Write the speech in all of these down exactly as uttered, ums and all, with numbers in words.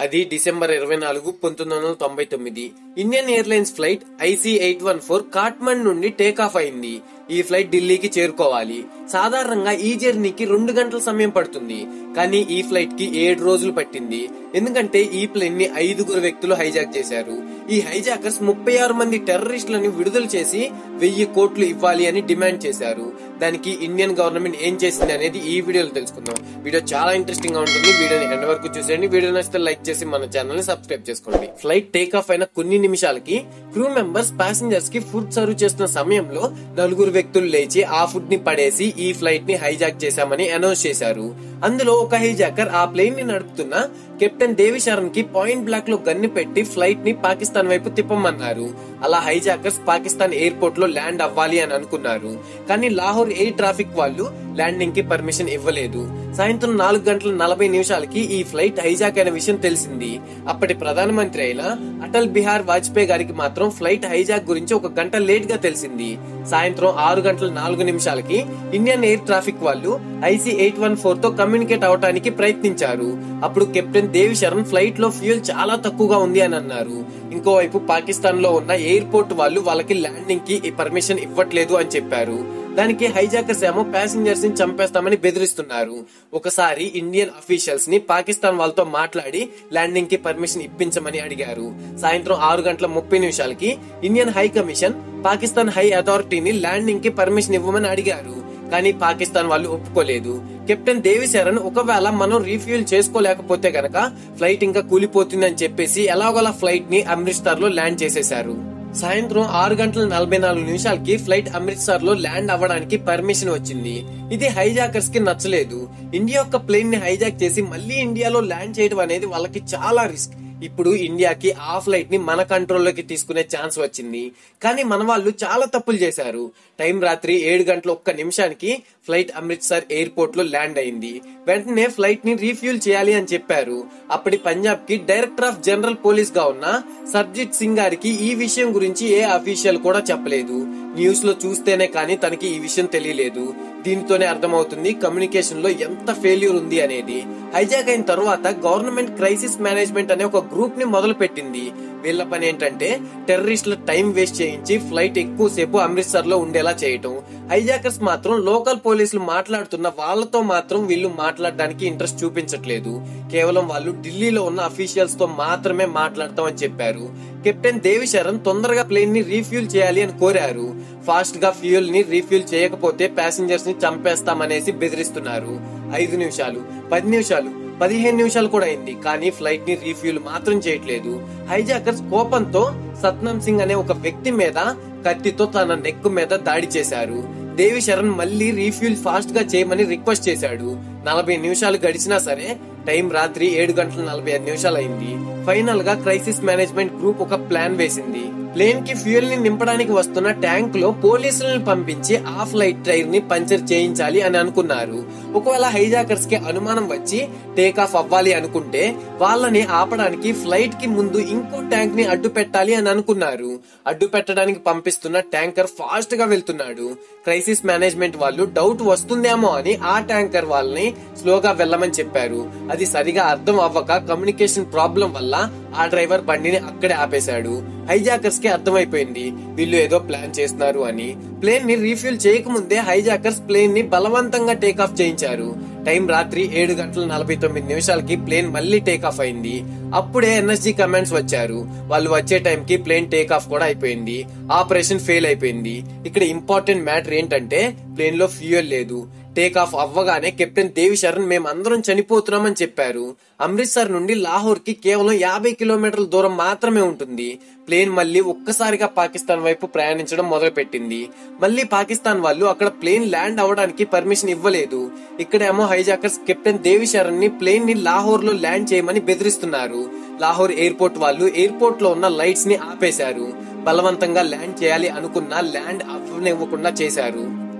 అది డిసెంబర్ ఇరవై నాలుగు పంతొమ్మిది వందల తొంభై తొమ్మిది Indian airlines flight IC eight one four Kathmandu నుండి టేకాఫ్ అయింది. ఈ ఫ్లైట్ ఢిల్లీకి చేరుకోవాలి. సాధారణంగా ఈ జర్నీకి రెండు గంటల సమయం పడుతుంది, కానీ ఈ ఫ్లైట్ కి ఏడు రోజులు పట్టింది. ఎందుకంటే ఈ ప్లేన్ ని ఐదుగురు వ్యక్తులు హైజాక్ చేశారు. ఈ హైజాకర్స్ ముప్పై ఆరు మంది టెర్రరిస్టులను విడుదల చేసి వెయ్యి కోట్లు ఇవ్వాలి అని డిమాండ్ చేశారు. దానికి ఇండియన్ గవర్నమెంట్ ఏం చేసింది అనేది ఈ వీడియోలో తెలుసుకుందాం. వీడియో చాలా ఇంట్రెస్టింగ్ గా ఉంటుంది. వీడియోని ఎండ్ వరకు చూసేయండి. వీడియో నచ్చితే లైక్ చేసి మన ఛానల్ ని సబ్స్క్రైబ్ చేసుకోండి. ఫ్లైట్ టేక్ ఆఫ్ అయిన కొన్ని నిమిషాలకి క్రూ మెంబర్స్ ప్యాసింజర్స్ కి ఫుడ్ సర్వ్ చేస్తున్న సమయంలో నలుగురు వ్యక్తులు లేచి ఆ ఫుడ్ ని పడేసి ఈ ఫ్లైట్ ని హైజాక్ చేశామని అనౌన్స్ చేశారు. అందులో ఒక హైజాకర్ ఆ ప్లేన్ ని నడుపుతున్న కెప్టెన్ దేవి శరణ్ కి పాయింట్ బ్లాక్ లో గన్ను పెట్టి ఫ్లైట్ ని పాకిస్తాన్ వైపు తిప్పమన్నారు. అలా హైజాకర్స్ పాకిస్తాన్ ఎయిర్పోర్ట్ లో ల్యాండ్ అవ్వాలి అని అనుకున్నారు. కానీ లాహోర్ ఎయిర్ ట్రాఫిక్ వాళ్ళు ల్యాండింగ్ కి పర్మిషన్ ఇవ్వలేదు. సాయంత్రం నాలుగు గంటల నలభై నిమిషాలకి ఈ ఫ్లైట్ హైజాక్ అయిన విషయం తెలిసింది. అప్పటి ప్రధానమంత్రి అయిన అటల్ బిహార్ వాజ్పేయి గారికి మాత్రం ఫ్లైట్ హైజాక్ గురించి ఒక గంట లేట్ గా తెలిసింది. సాయంత్రం ఆరు గంటల నాలుగు నిమిషాలకి ఇండియన్ ఎయిర్ ట్రాఫిక్ వాళ్ళు ఐసీ ఎయిట్ వన్ ఫోర్ తో కమ్యూనికేట్ అవడానికి ప్రయత్నించారు. అప్పుడు కెప్టెన్ దేవి శరణ్ ఫ్లైట్ లో ఫ్యూయల్ చాలా తక్కువగా ఉంది అని అన్నారు. ఇంకోవైపు పాకిస్తాన్ లో ఉన్న ఎయిర్పోర్ట్ వాళ్ళు వాళ్ళకి ల్యాండింగ్ కి పర్మిషన్ ఇవ్వట్లేదు అని చెప్పారు. దానికి హైజాకర్స్ ఏమో ప్యాసింజర్స్ ని చంపేస్తామని బెదిరిస్తున్నారు. ఒకసారి ఇండియన్ అఫీషియల్స్ ని పాకిస్తాన్ వాళ్ళతో మాట్లాడి ల్యాండింగ్ కి పర్మిషన్ ఇప్పించమని అడిగారు. సాయంత్రం ఆరు గంటల ముప్పై నిమిషాలకి Indian high commission Pakistan high అథారిటీని ల్యాండింగ్ కి పర్మిషన్ ఇవ్వమని అడిగారు. కానీ పాకిస్తాన్ వాళ్ళు ఒప్పుకోలేదు. కెప్టెన్ దేవి శరణ్ ఒకవేళ మనం రీఫ్యూల్ చేసుకోలేకపోతే గనక ఫ్లైట్ ఇంకా కూలిపోతుందని చెప్పేసి ఎలాగోలా ఫ్లైట్ ని అమృత్సర్ లో ల్యాండ్ చేసేశారు. సాయంత్రం ఆరు గంటల నలభై నాలుగు నిమిషాలకి ఫ్లైట్ అమృత్సర్ లో ల్యాండ్ అవ్వడానికి పర్మిషన్ వచ్చింది. ఇది హైజాకర్స్ కి నచ్చలేదు. ఇండియా యొక్క ప్లేన్ ని హైజాక్ చేసి మళ్ళీ ఇండియాలో ల్యాండ్ చేయడం అనేది వాళ్ళకి చాలా రిస్క్. ఇప్పుడు ఇండియాకి ఆ ఫ్లైట్ ని మన కంట్రోల్లోకి తీసుకునే ఛాన్స్ వచ్చింది. కానీ మన వాళ్ళు చాలా తప్పులు చేశారు. టైం రాత్రి ఏడు గంటల ఒక్క నిమిషానికి ఫ్లైట్ అమృత్సర్ ఎయిర్పోర్ట్ లో ల్యాండ్ అయింది. వెంటనే ఫ్లైట్ ని రీఫ్యూల్ చేయాలి అని చెప్పారు. అప్పటి పంజాబ్ కి డైరెక్టర్ ఆఫ్ జనరల్ పోలీస్ గా ఉన్న సర్జిత్ సింగ్ గారికి ఈ విషయం గురించి ఏ అఫీషియల్ కూడా చెప్పలేదు. న్యూస్ లో చూస్తేనే కానీ తనకి ఈ విషయం తెలియలేదు. దీనితోనే అర్థమవుతుంది కమ్యూనికేషన్ లో ఎంత ఫెయిల్యూర్ ఉంది అనేది. హైజాక్ అయిన తర్వాత గవర్నమెంట్ క్రైసిస్ మేనేజ్మెంట్ అనే ఒక గ్రూప్ ని మొదలు పెట్టింది. వీళ్ళ పని ఏంటంటే టెర్రరిస్టుల టైం వేస్ట్ చేయించి ఫ్లైట్ ఎక్కువసేపు అమృత్సర్ లో ఉండేలా చేయటం. హైజాకర్స్ మాత్రం లోకల్ పోలీసులు మాట్లాడుతున్న వాళ్ళతో మాత్రం వీళ్ళు మాట్లాడడానికి ఇంట్రెస్ట్ చూపించట్లేదు. కేవలం వాళ్ళు ఢిల్లీలో ఉన్న అఫీషియల్స్ తో మాత్రమే మాట్లాడతామని చెప్పారు. కెప్టెన్ దేవి శరణ్ తొందరగా ప్లేన్ ని రీఫ్యూల్ చేయాలి అని కోరారు. ఫాస్ట్ గా ఫ్యూయల్ ని రీఫ్యూల్ చేయకపోతే ప్యాసింజర్స్ ని చంపేస్తామనేసి బెదిరిస్తున్నారు. ఐదు నిమిషాలు, పది నిమిషాలు, పదిహేను నిమిషాలు కూడా అయింది, కానీ ఫ్లైట్ ని రీఫ్యూల్ మాత్రం చేయట్లేదు. హైజాకర్స్ కోపంతో సత్నాం సింగ్ అనే ఒక వ్యక్తి మీద కత్తితో తన నెక్ మీద దాడి చేశారు. దేవి శరణ్ మళ్ళీ రీఫ్యూల్ ఫాస్ట్ గా చేయమని రిక్వెస్ట్ చేశాడు. నలభై నిమిషాలు గడిచినా సరే టైం రాత్రి ఏడు గంటల నలభై ఐదు నిమిషాలు అయింది. ఫైనల్ గా క్రైసిస్ మేనేజ్మెంట్ గ్రూప్ ఒక ప్లాన్ వేసింది. ప్లేన్ కి ఫ్యూయల్ ని నింపడానికి వస్తున్న ట్యాంక్ లో పోలీసులను పంపించి ఆ ఫ్లైట్ టైర్ ని పంచర్ చేయించాలి అని అనుకున్నారు. ఒకవేళ హైజాకర్స్ కి అనుమానం వచ్చి టేక్ ఆఫ్ అవ్వాలి అనుకుంటే వాళ్ళని ఆపడానికి ఫ్లైట్ కి ముందు ఇంకో ట్యాంక్ ని అడ్డు పెట్టాలి అని అనుకున్నారు. అడ్డు పెట్టడానికి పంపిస్తున్న ట్యాంకర్ ఫాస్ట్ గా వెళ్తున్నాడు. క్రైసిస్ మేనేజ్మెంట్ వాళ్ళు డౌట్ వస్తుందేమో అని ఆ ట్యాంకర్ వాళ్ళని స్లోగా వెళ్ళమని చెప్పారు. అది సరిగా అర్థం అవ్వక కమ్యూనికేషన్ ప్రాబ్లం వల్ల ఆ డ్రైవర్ బండిని అక్కడే ఆపేశాడు. హైజాకర్స్ కి అర్థమైపోయింది వీళ్ళు ఏదో ప్లాన్ చేస్తున్నారు అని. ప్లేన్ ని రీఫ్యూల్ చేయకముందే హైజాకర్స్ ప్లేన్ ని బలవంతంగా టేక్ ఆఫ్ చేయించారు. టైం రాత్రి ఏడు గంటల నలభై తొమ్మిది నిమిషాలకి ప్లేన్ మళ్ళీ టేక్ ఆఫ్ అయింది. అప్పుడే ఎన్ఎస్జీ కమాండ్స్ వచ్చారు. వాళ్ళు వచ్చే టైం కి ప్లేన్ టేక్ ఆఫ్ కూడా అయిపోయింది. ఆపరేషన్ ఫెయిల్ అయిపోయింది. ఇక్కడ ఇంపార్టెంట్ మ్యాటర్ ఏంటంటే ప్లేన్ లో ఫ్యూయల్ లేదు. టేక్ ఆఫ్ అవ్వగానే కెప్టెన్ దేవి శరణ్ మేమందరం చనిపోతున్నామని చెప్పారు. అమృత్సర్ నుండి లాహోర్ కి కేవలం యాభై కిలోమీటర్ల దూరం మాత్రమే ఉంటుంది. ప్లేన్ మళ్ళీ ఒక్కసారిగా పాకిస్తాన్ వైపు ప్రయాణించడం మొదలు పెట్టింది. మళ్ళీ పాకిస్తాన్ వాళ్ళు అక్కడ ప్లేన్ ల్యాండ్ అవ్వడానికి పర్మిషన్ ఇవ్వలేదు. ఇక్కడేమో హైజాకర్స్ కెప్టెన్ దేవి శరణ్ ని ప్లేన్ ని లాహోర్ లో ల్యాండ్ చేయమని బెదిరిస్తున్నారు. లాహోర్ ఎయిర్పోర్ట్ వాళ్ళు ఎయిర్పోర్ట్ లో ఉన్న లైట్స్ ని ఆపేశారు. బలవంతంగా ల్యాండ్ చేయాలి అనుకున్నా ల్యాండ్ అవ్వనివ్వకుండా చేశారు.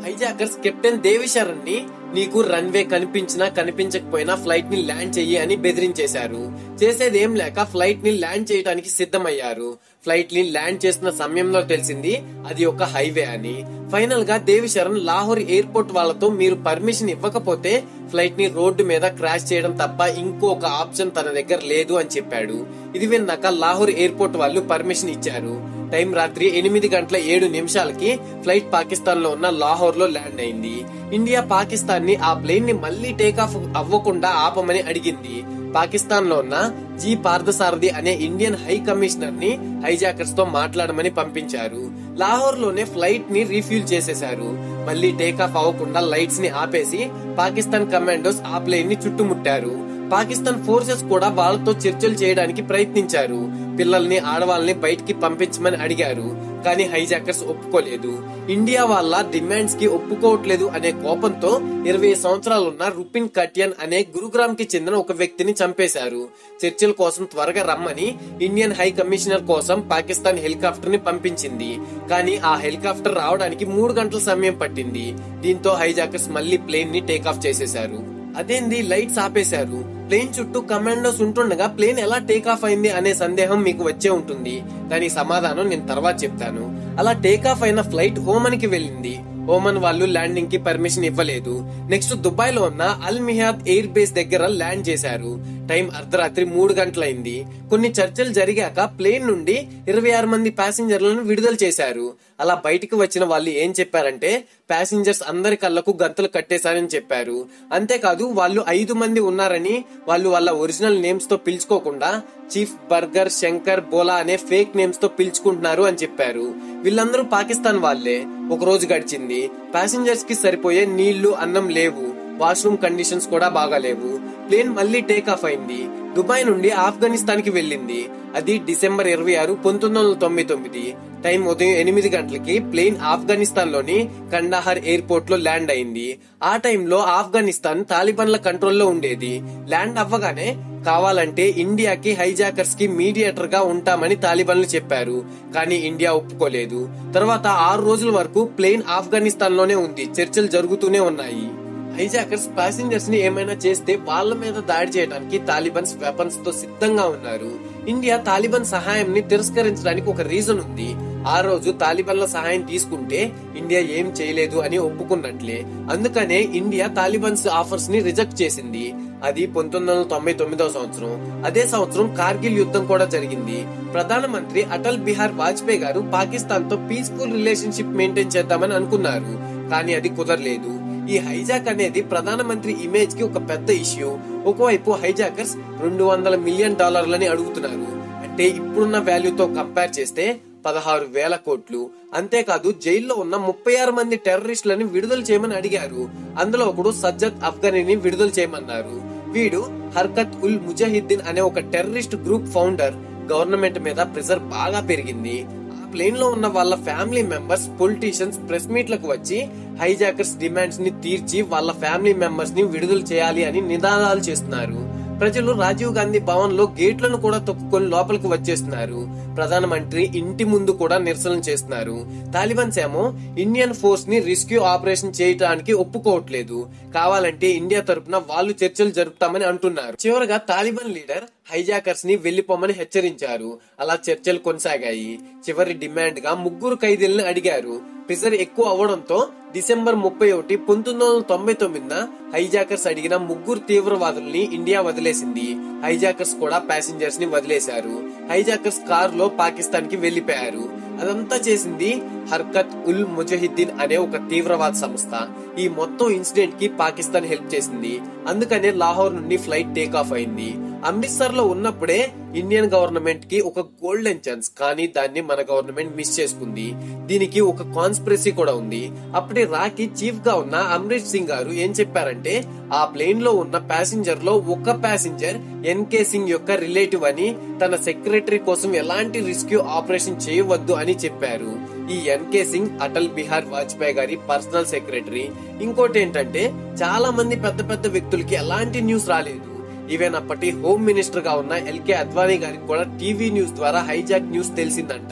హైజాకర్స్ కెప్టెన్ దేవిశరణ్ ని నీకు రన్వే కనిపించినా కనిపించకపోయినా ఫ్లైట్ ని ల్యాండ్ చెయ్యి అని బెదిరించేశారు. చేసేదేం లేక ఫ్లైట్ ని ల్యాండ్ చేయడానికి సిద్ధమయ్యారు. ఫ్లైట్ ని ల్యాండ్ చేస్తున్న సమయంలో తెలిసింది అది ఒక హైవే అని. ఫైనల్ గా దేవిశరణ్ లాహోర్ ఎయిర్పోర్ట్ వాళ్ళతో మీరు పర్మిషన్ ఇవ్వకపోతే ఫ్లైట్ ని రోడ్డు మీద క్రాష్ చేయడం తప్ప ఇంకొక ఆప్షన్ తన దగ్గర లేదు అని చెప్పాడు. ఇది విన్నాక లాహోర్ ఎయిర్పోర్ట్ వాళ్ళు పర్మిషన్ ఇచ్చారు. టైం రాత్రి ఎనిమిది గంటల ఏడు నిమిషాలకి ఫ్లైట్ పాకిస్తాన్ లో ఉన్న లాహోర్ లో ల్యాండ్ అయింది. ఇండియా పాకిస్తాన్ ని ఆ ప్లేన్ ని మళ్లీ టేకాఫ్ అవ్వకుండా ఆపమని అడిగింది. పాకిస్తాన్ లో ఉన్న జీ పార్థసారథి అనే ఇండియన్ హై కమిషనర్ ని హైజాకర్స్ తో మాట్లాడమని పంపించారు. లాహోర్ లోనే ఫ్లైట్ ని రీఫ్యూల్ చేసేశారు. మళ్లీ టేకాఫ్ అవ్వకుండా లైట్స్ ని ఆపేసి పాకిస్తాన్ కమాండోస్ ఆ ప్లేన్ ని చుట్టుముట్టారు. పాకిస్తాన్ ఫోర్సెస్ కూడా వాళ్ళతో చర్చలు చేయడానికి ప్రయత్నించారు. పిల్లల్ని ఆడవాళ్ళని బయటికి పంపించమని అడిగారు. కానీ హైజాకర్స్ ఒప్పుకోలేదు. ఇండియా వాళ్ళ డిమాండ్స్ కి ఒప్పుకోవట్లేదు అనే కోపంతో ఇరవై సంవత్సరాలున్న రుపిన్ కటియన్ అనే గురుగ్రామ్ కి చెందిన ఒక వ్యక్తిని చంపేశారు. చర్చల కోసం త్వరగా రమ్మని ఇండియన్ హై కమిషనర్ కోసం పాకిస్తాన్ హెలికాప్టర్ ని పంపించింది. కానీ ఆ హెలికాప్టర్ రావడానికి మూడు గంటల సమయం పట్టింది. దీంతో హైజాకర్స్ మళ్లీ ప్లేన్ ని టేకాఫ్ చేసేశారు. అదేంది లైట్స్ ఆపేశారు, ప్లేన్ చుట్టూ కమాండోస్ ఉంటుండగా ప్లేన్ ఎలా టేకాఫ్ అయింది అనే సందేహం మీకు వచ్చే ఉంటుంది. దానికి సమాధానం నేను తర్వాత చెప్తాను. అలా టేకాఫ్ అయిన ఫ్లైట్ ఓమన్ కి వెళ్ళింది. ఓమన్ వాళ్ళు ల్యాండింగ్ కి పర్మిషన్ ఇవ్వలేదు. నెక్స్ట్ దుబాయ్ లో ఉన్న అల్ మిహాద్ ఎయిర్ బేస్ దగ్గర ల్యాండ్ చేశారు. టైం అర్ధరాత్రి మూడు గంటలైంది. కొన్ని చర్చలు జరిగాక ప్లేన్ నుండి ఇరవై ఆరు మంది ప్యాసింజర్లను విడుదల చేశారు. అలా బయటికి వచ్చిన వాళ్ళు ఏం చెప్పారంటే ప్యాసింజర్స్ అందరి కళ్లకు గంతలు కట్టేశారని చెప్పారు. అంతేకాదు వాళ్ళు ఐదు మంది ఉన్నారని, వాళ్ళు వాళ్ళ ఒరిజినల్ నేమ్స్ తో పిలుచుకోకుండా చీఫ్ బర్గర్, శంకర్, బోలా అనే ఫేక్ నేమ్స్ తో పిలుచుకుంటున్నారు అని చెప్పారు. వీళ్ళందరూ పాకిస్తాన్ వాళ్లే. ఒక రోజు గడిచింది. ప్యాసింజర్స్ కి సరిపోయే నీళ్లు, అన్నం లేవు. వాష్రూమ్ కండిషన్స్ కూడా బాగాలేవు. ప్లేన్ మళ్లీ టేకాఫ్ అయింది. దుబాయ్ నుండి ఆఫ్ఘనిస్తాన్ కి వెళ్ళింది. అది డిసెంబర్ ఇరవై ఆరు పంతొమ్మిది వందల తొంభై తొమ్మిది. టైం ఉదయం ఎనిమిది గంటలకి ప్లేన్ ఆఫ్ఘనిస్తాన్ లోని కండహార్ ఎయిర్పోర్ట్ లో ల్యాండ్ అయింది. ఆ టైంలో ఆఫ్ఘనిస్తాన్ తాలిబాన్ల కంట్రోల్లో ఉండేది. ల్యాండ్ అవ్వగానే కావాలంటే ఇండియాకి హైజాకర్స్ కి మీడియేటర్ గా ఉంటామని తాలిబాన్లు చెప్పారు. కానీ ఇండియా ఒప్పుకోలేదు. తర్వాత ఆరు రోజుల వరకు ప్లేన్ ఆఫ్ఘనిస్తాన్ లోనే ఉంది. చర్చలు జరుగుతూనే ఉన్నాయి. హైజాకర్స్ ప్యాసింజర్స్ ని ఏమైనా చేస్తే వాళ్ళ మీద దాడి చేయడానికి తాలిబాన్స్ వెపన్స్ తో సిద్ధంగా ఉన్నారు. ఇండియా తాలిబాన్ సహాయం తిరస్కరించడానికి ఒక రీజన్ ఉంది. ఆ రోజు తాలిబాన్ల సహాయం తీసుకుంటే ఇండియా ఏం చేయలేదు అని ఒప్పుకున్నట్లే. అందుకనే ఇండియా తాలిబాన్స్ ఆఫర్స్ ని రిజెక్ట్ చేసింది. అది పంతొమ్మిది వందల తొంభై తొమ్మిదవ సంవత్సరం. అదే సంవత్సరం కార్గిల్ యుద్ధం కూడా జరిగింది. ప్రధానమంత్రి అటల్ బిహార్ వాజ్పేయి గారు పాకిస్తాన్ తో పీస్ఫుల్ రిలేషన్షిప్ మెయింటైన్ చేద్దామని అనుకున్నారు. కానీ అది కుదరలేదు. ఈ హైజాక్ అనేది ప్రధానమంత్రి ఇమేజ్ కి ఒక పెద్ద ఇష్యూ. ఒకవైపు హైజాకర్స్ రెండు వందల మిలియన్ డాలర్లని అడుగుతున్నారు. అంటే ఇప్పుడున్న వాల్యూతో కంపేర్ చేస్తే పదహారు వేల కోట్లు. అంతేకాదు జైల్లో ఉన్న ముప్పై ఆరు మంది టెర్రరిస్టులని విడుదల చేయమని అడిగారు. అందులో ఒకడు సజ్జద్ అఫ్ఘనీని విడుదల చేయమన్నారు. వీడు హర్కత్ ఉల్ ముజాహిద్దీన్ అనే ఒక టెర్రరిస్ట్ గ్రూప్ ఫౌండర్. గవర్నమెంట్ మీద ప్రెషర్ బాగా పెరిగింది. ప్లేన్ లో ఉన్న వాళ్ళ ఫ్యామిలీ మెంబర్స్, పొలిటీషియన్స్ ప్రెస్ మీట్లకు వచ్చి హైజాకర్స్ డిమాండ్స్ ని తీర్చి వాళ్ళ ఫ్యామిలీ మెంబర్స్ ని విడుదల చేయాలి అని నినాదాలు చేస్తున్నారు. ప్రజలు రాజీవ్ గాంధీ భవన్ లో గేట్లను కూడా తొక్కుకొని లోపలికి వచ్చేస్తున్నారు. ప్రధానమంత్రి ఇంటి ముందు కూడా నిరసన చేస్తున్నారు. తాలిబాన్స్ ఏమో ఇండియన్ ఫోర్స్ ని రెస్క్యూ ఆపరేషన్ చేయడానికి ఒప్పుకోవట్లేదు. కావాలంటే ఇండియా తరపున వాళ్ళు చర్చలు జరుపుతామని అంటున్నారు. చివరగా తాలిబాన్ లీడర్ హైజాకర్స్ ని వెళ్లిపోమని హెచ్చరించారు. అలా చర్చలు కొనసాగాయి. చివరి డిమాండ్ గా ముగ్గురు ఖైదీలను అడిగారు. ప్రెషర్ ఎక్కువ అవడంతో డిసెంబర్ ముప్పై ఒకటి పంతొమ్మిది వందల తొంభై తొమ్మిదిన హైజాకర్స్ అడిగిన ముగ్గురు తీవ్రవాదుల్ని ఇండియా వదిలేసింది. హైజాకర్స్ కూడా ప్యాసింజర్స్ ని వదిలేశారు. హైజాకర్స్ కార్ లో పాకిస్తాన్ కి వెళ్లిపోయారు. అదంతా చేసింది హర్కత్ ఉల్ ముజాహిద్దీన్ అనే ఒక తీవ్రవాద సంస్థ. ఈ మొత్తం ఇన్సిడెంట్ కి పాకిస్తాన్ హెల్ప్ చేసింది. అందుకనే లాహోర్ నుండి ఫ్లైట్ టేక్ ఆఫ్ అయింది. అమృత్సర్ లో ఉన్నప్పుడే ఇండియన్ గవర్నమెంట్ కి ఒక గోల్డెన్ ఛాన్స్, కానీ దాన్ని మన గవర్నమెంట్ మిస్ చేసుకుంది. దీనికి ఒక కాన్స్పిరసీ కూడా ఉంది. అప్పటి రాకి చీఫ్ గా ఉన్న అమరీష్ సింగ్ గారు ఏం చెప్పారంటే ఆ ప్లేన్ లో ఉన్న ప్యాసింజర్ లో ఒక ప్యాసింజర్ ఎన్కే సింగ్ యొక్క రిలేటివ్ అని, తన సెక్రటరీ కోసం ఎలాంటి రెస్క్యూ ఆపరేషన్ చేయవద్దు అని చెప్పారు. ఈ ఎన్కే సింగ్ అటల్ బిహార్ వాజ్పేయి గారి పర్సనల్ సెక్రటరీ. ఇంకోటి ఏంటంటే చాలా మంది పెద్ద పెద్ద వ్యక్తులకి ఎలాంటి న్యూస్ రాలేదు. ఈవెన్ అప్పటి హోమ్ మినిస్టర్ గా ఉన్న ఎల్కే అద్వానీ గారికి కూడా టీవీ న్యూస్ ద్వారా హైజాక్ న్యూస్ తెలిసిందంట.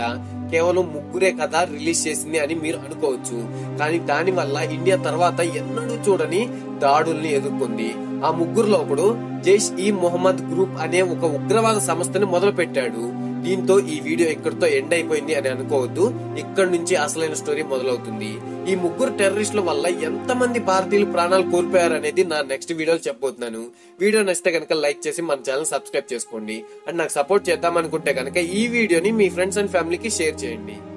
కేవలం ముగ్గురే కదా రిలీజ్ చేసింది అని మీరు అనుకోవచ్చు. కానీ దాని వల్ల ఇండియా తర్వాత ఎన్నడూ చూడని దాడుల్ని ఎదుర్కొంది. ఆ ముగ్గురులో ఒకడు జైష్ ఈ మొహమ్మద్ గ్రూప్ అనే ఒక ఉగ్రవాద సంస్థని మొదలు పెట్టాడు. దీంతో ఈ వీడియో ఇక్కడితో ఎండ్ అయిపోయింది అని అనుకోవద్దు. ఇక్కడ నుంచి అసలైన స్టోరీ మొదలవుతుంది. ఈ ముగ్గురు టెర్రరిస్టుల వల్ల ఎంత మంది భారతీయులు ప్రాణాలు కోల్పోయారు అనేది నా నెక్స్ట్ వీడియోలో చెప్పబోతున్నాను. వీడియో నచ్చితే కనుక లైక్ చేసి మన ఛానల్ సబ్స్క్రైబ్ చేసుకోండి. అండ్ నాకు సపోర్ట్ చేద్దాం అనుకుంటే కనుక ఈ వీడియోని మీ ఫ్రెండ్స్ అండ్ ఫ్యామిలీకి షేర్ చేయండి.